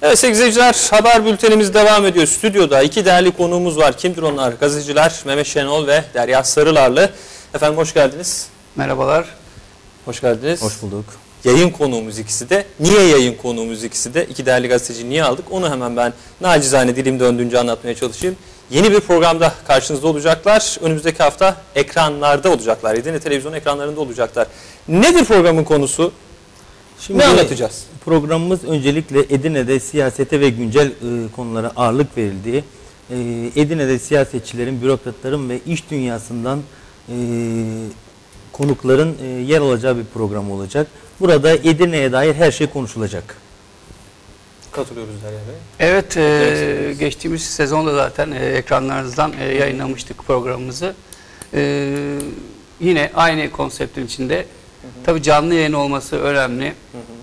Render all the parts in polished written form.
Evet sevgili izleyiciler, haber bültenimiz devam ediyor. Stüdyoda iki değerli konuğumuz var. Kimdir onlar? Gazeteciler Mehmet Şenol ve Derya Sarılarlı. Efendim hoş geldiniz. Merhabalar. Hoş geldiniz. Hoş bulduk. Yayın konuğumuz ikisi de. Niye yayın konuğumuz ikisi de? İki değerli gazeteci niye aldık? Onu hemen ben nacizane dilim döndüğünce anlatmaya çalışayım. Yeni bir programda karşınızda olacaklar. Önümüzdeki hafta ekranlarda olacaklar. Edirne televizyon ekranlarında olacaklar. Nedir programın konusu? Şimdi ne anlatacağız? Programımız öncelikle Edirne'de siyasete ve güncel konulara ağırlık verildiği, Edirne'de siyasetçilerin, bürokratların ve iş dünyasından konukların yer alacağı bir program olacak. Burada Edirne'ye dair her şey konuşulacak. Katılıyoruz Derya Bey. Evet, geçtiğimiz sezonda zaten ekranlarınızdan yayınlamıştık programımızı. Yine aynı konseptin içinde. Tabii canlı yayın olması önemli.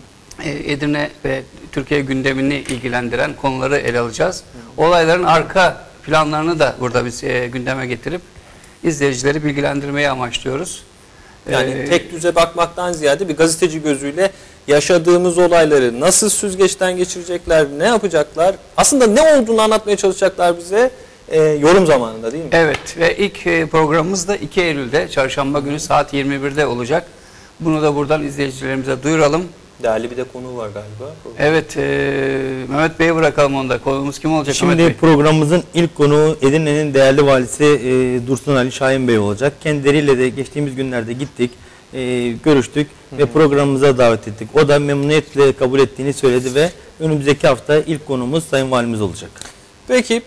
Edirne ve Türkiye gündemini ilgilendiren konuları ele alacağız. Olayların arka planlarını da burada biz gündeme getirip izleyicileri bilgilendirmeyi amaçlıyoruz. Yani tek düze bakmaktan ziyade bir gazeteci gözüyle yaşadığımız olayları nasıl süzgeçten geçirecekler, ne yapacaklar, aslında ne olduğunu anlatmaya çalışacaklar bize yorum zamanında değil mi? Evet ve ilk programımız da 2 Eylül'de çarşamba günü saat 21'de olacak. Bunu da buradan izleyicilerimize duyuralım. Değerli bir de konuğu var galiba. Evet, Mehmet Bey'e bırakalım onu da. Konuğumuz kim olacak? Şimdi programımızın ilk konuğu Edirne'nin değerli valisi Dursun Ali Şahin Bey olacak. Kendileriyle de geçtiğimiz günlerde gittik, görüştük ve programımıza davet ettik. O da memnuniyetle kabul ettiğini söyledi ve önümüzdeki hafta ilk konuğumuz Sayın Valimiz olacak. Peki,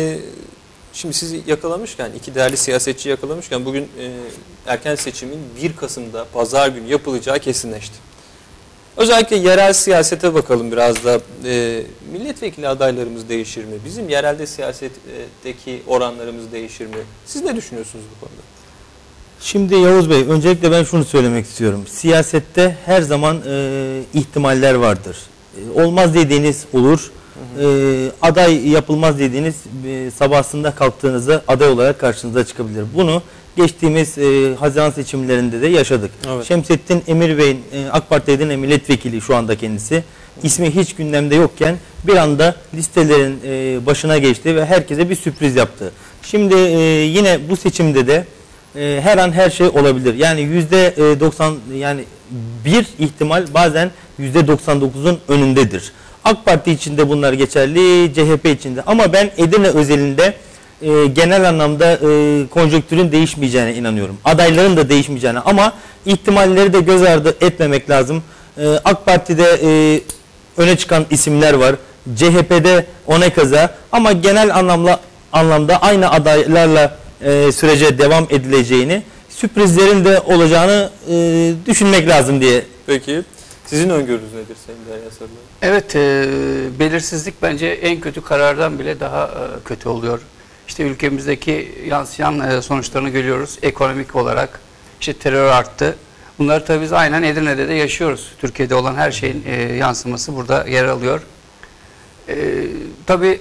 şimdi sizi yakalamışken, iki değerli siyasetçi yakalamışken bugün erken seçimin 1 Kasım'da pazar günü yapılacağı kesinleşti. Özellikle yerel siyasete bakalım biraz da. Milletvekili adaylarımız değişir mi? Bizim yerelde siyasetteki oranlarımız değişir mi? Siz ne düşünüyorsunuz bu konuda? Şimdi Yavuz Bey, öncelikle ben şunu söylemek istiyorum. Siyasette her zaman ihtimaller vardır. Olmaz dediğiniz olur. Aday yapılmaz dediğiniz sabahında kalktığınızda aday olarak karşınıza çıkabilir. Bunu geçtiğimiz Haziran seçimlerinde de yaşadık. Evet. Şemsettin Emir Bey'in AK Parti Edirne milletvekili şu anda kendisi. İsmi hiç gündemde yokken bir anda listelerin başına geçti ve herkese bir sürpriz yaptı. Şimdi yine bu seçimde de her an her şey olabilir. Yani %90 yani bir ihtimal bazen %99'un önündedir. AK Parti için de bunlar geçerli, CHP için de. Ama ben Edirne özelinde genel anlamda konjonktürün değişmeyeceğine inanıyorum. Adayların da değişmeyeceğine ama ihtimalleri de göz ardı etmemek lazım. AK Parti'de öne çıkan isimler var. CHP'de ona kaza ama genel anlamda aynı adaylarla sürece devam edileceğini, sürprizlerin de olacağını düşünmek lazım diye. Peki. Sizin öngörünüz nedir Sayın Derya Sarılarlı? Evet, belirsizlik bence en kötü karardan bile daha kötü oluyor. İşte ülkemizdeki yansıyan sonuçlarını görüyoruz. Ekonomik olarak işte terör arttı. Bunları tabii biz aynen Edirne'de de yaşıyoruz. Türkiye'de olan her şeyin yansıması burada yer alıyor. Tabii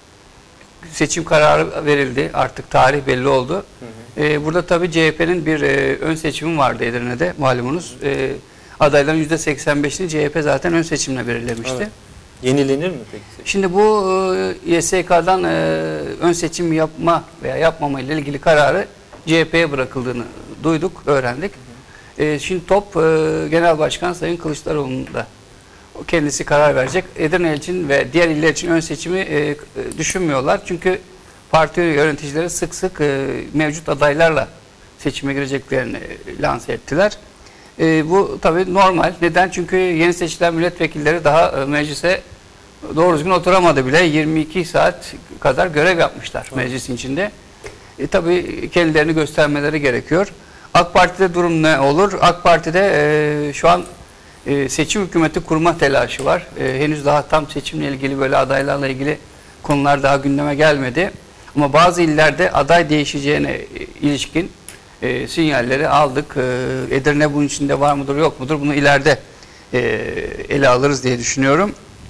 seçim kararı verildi. Artık tarih belli oldu. Burada tabii CHP'nin bir ön seçimi vardı Edirne'de malumunuz. Adayların %85'ini CHP zaten ön seçimle belirlemişti. Evet. Yenilenir mi peki? Şimdi bu YSK'dan ön seçim yapma veya yapmama ile ilgili kararı CHP'ye bırakıldığını duyduk, öğrendik. Şimdi top Genel Başkan Sayın Kılıçdaroğlu'nda. O kendisi karar verecek. Edirne için ve diğer iller için ön seçimi düşünmüyorlar. Çünkü parti yöneticileri sık sık mevcut adaylarla seçime gireceklerini lanse ettiler. Bu tabii normal. Neden? Çünkü yeni seçilen milletvekilleri daha meclise doğru düzgün oturamadı bile. 22 saat kadar görev yapmışlar meclisin içinde. Tabii kendilerini göstermeleri gerekiyor. AK Parti'de durum ne olur? AK Parti'de şu an seçim hükümeti kurma telaşı var. Henüz daha tam seçimle ilgili böyle adaylarla ilgili konular daha gündeme gelmedi. Ama bazı illerde aday değişeceğine ilişkin sinyalleri aldık. Edirne bunun içinde var mıdır yok mudur bunu ileride ele alırız diye düşünüyorum.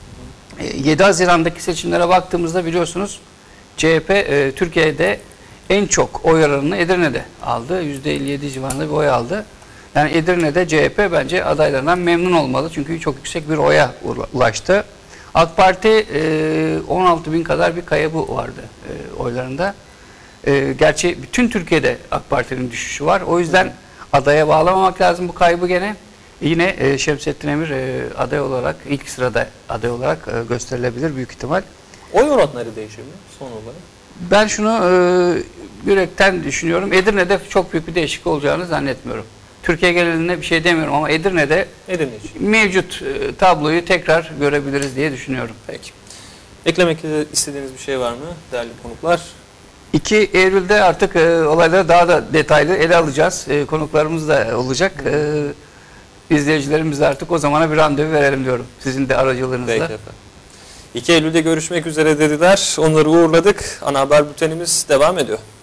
7 Haziran'daki seçimlere baktığımızda biliyorsunuz CHP Türkiye'de en çok oy oranını Edirne'de aldı. %57 civarında bir oy aldı. Yani Edirne'de CHP bence adaylarından memnun olmalı. Çünkü çok yüksek bir oya ulaştı. AK Parti 16 bin kadar bir kaybı vardı oylarında. Gerçi bütün Türkiye'de AK Parti'nin düşüşü var. O yüzden adaya bağlamamak lazım bu kaybı gene. Yine Şemsettin Emir aday olarak, ilk sırada aday olarak gösterilebilir büyük ihtimal. Oy oranları değişir mi son olarak? Ben şunu yürekten düşünüyorum. Edirne'de çok büyük bir değişiklik olacağını zannetmiyorum. Türkiye genelinde bir şey demiyorum ama Edirne'de mevcut tabloyu tekrar görebiliriz diye düşünüyorum. Peki. Eklemek istediğiniz bir şey var mı değerli konuklar? 2 Eylül'de artık olayları daha da detaylı ele alacağız. Konuklarımız da olacak. İzleyicilerimiz de artık o zamana bir randevu verelim diyorum. Sizin de aracılığınızla. Peki efendim. 2 Eylül'de görüşmek üzere dediler. Onları uğurladık. Ana haber bültenimiz devam ediyor.